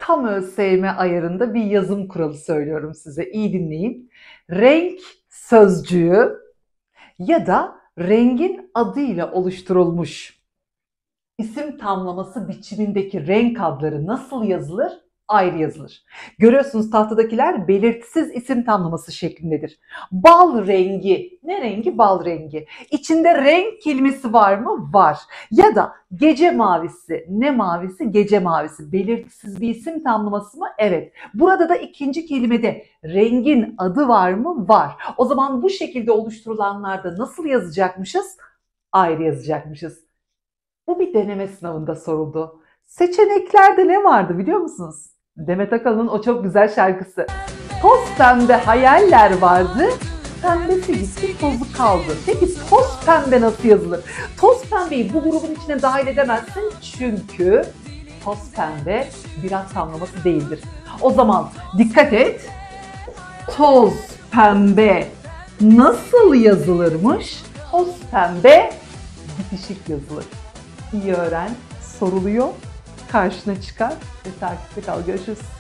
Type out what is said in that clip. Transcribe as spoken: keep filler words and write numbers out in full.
tam ÖSYM ayarında bir yazım kuralı söylüyorum size. İyi dinleyin. Renk sözcüğü ya da rengin adıyla oluşturulmuş isim tamlaması biçimindeki renk adları nasıl yazılır? Ayrı yazılır. Görüyorsunuz tahtadakiler belirtisiz isim tamlaması şeklindedir. Bal rengi. Ne rengi? Bal rengi. İçinde renk kelimesi var mı? Var. Ya da gece mavisi. Ne mavisi? Gece mavisi. Belirtisiz bir isim tamlaması mı? Evet. Burada da ikinci kelimede rengin adı var mı? Var. O zaman bu şekilde oluşturulanlarda nasıl yazacakmışız? Ayrı yazacakmışız. Bu bir deneme sınavında soruldu. Seçeneklerde ne vardı biliyor musunuz? Demet Akalın'ın o çok güzel şarkısı. Toz pembe hayaller vardı, pembesi gitti tozu kaldı. Peki toz pembe nasıl yazılır? Toz pembeyi bu grubun içine dahil edemezsin çünkü toz pembe bir ad tamlaması değildir. O zaman dikkat et. Toz pembe nasıl yazılırmış? Toz pembe bitişik yazılır. İyi öğren, soruluyor, karşına çıkar ve takipte kal. Görüşürüz.